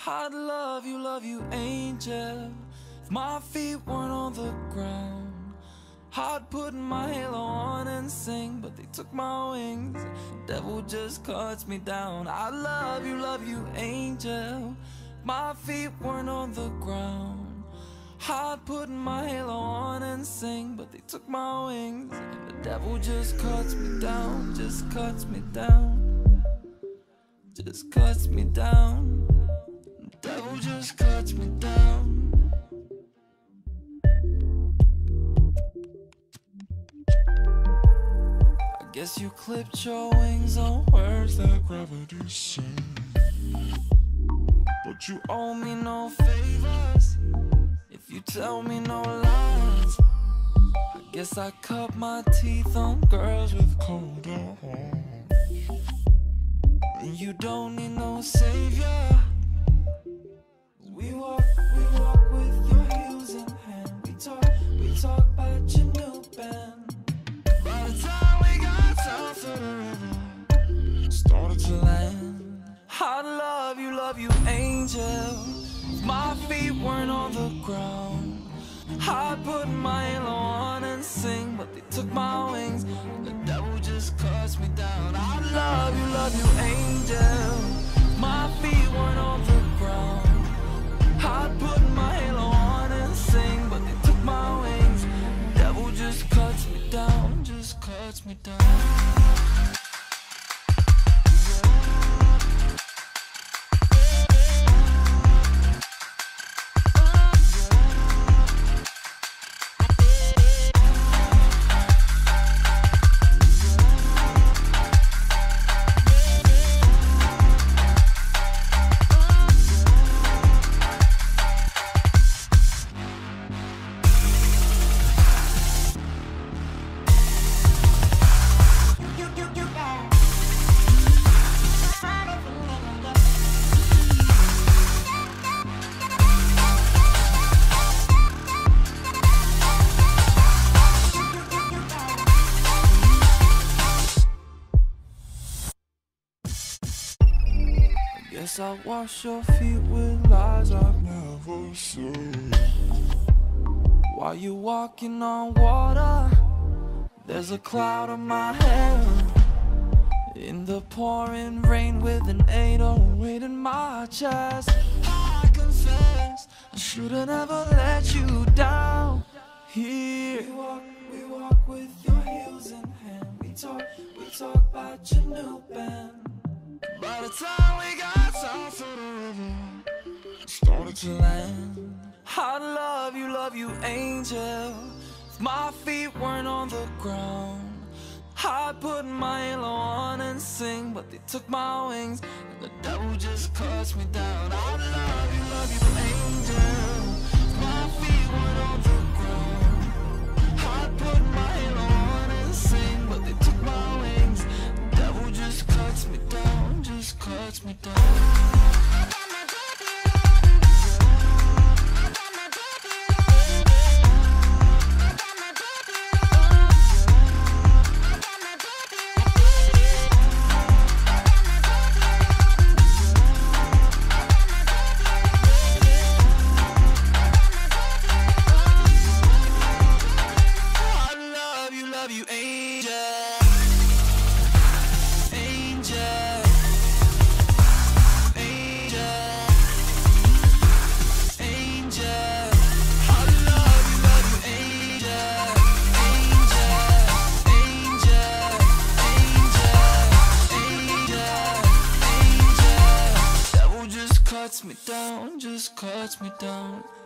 I'd love you, angel. If my feet weren't on the ground, I'd put my halo on and sing, but they took my wings. Devil just cuts me down. I'd love you, angel. If my feet weren't on the ground, I'd put my halo on and sing, but they took my wings. And the devil just cuts me down, just cuts me down, just cuts me down. The devil just cuts me down. I guess you clipped your wings on words that gravity sings, but you owe me no favors if you tell me no lies. I guess I cut my teeth on girls with colder hearts, and you don't need no savior. We walk with your heels in hand. We talk about your new band. By the time we got south of the river, started to land. I'd love you, angel. If my feet weren't on the ground, I'd put my halo on and sing, but they took my wings. And the devil just cuts me down. I'd love you, angel. If my feet weren't on the ground, I'd put my halo on and sing, but they took my wings. The devil just cuts me down, just cuts me down. Guess I wash your feet with lies I've never seen. While you walking on water, there's a cloud on my head. In the pouring rain with an 808 in my chest, I confess I should've never let you down. Here we walk with your heels in hand. We talk about your new band. By the time we got south of the river, started to land. I'd love you, angel. If my feet weren't on the ground, I'd put my halo on and sing, but they took my wings. And the devil just cuts me down. I'd love you, angel. If my feet weren't on the ground, I'd put my halo on and sing, but they took my wings. The devil just cuts me down, just cuts me down. Cuts me down, just cuts me down.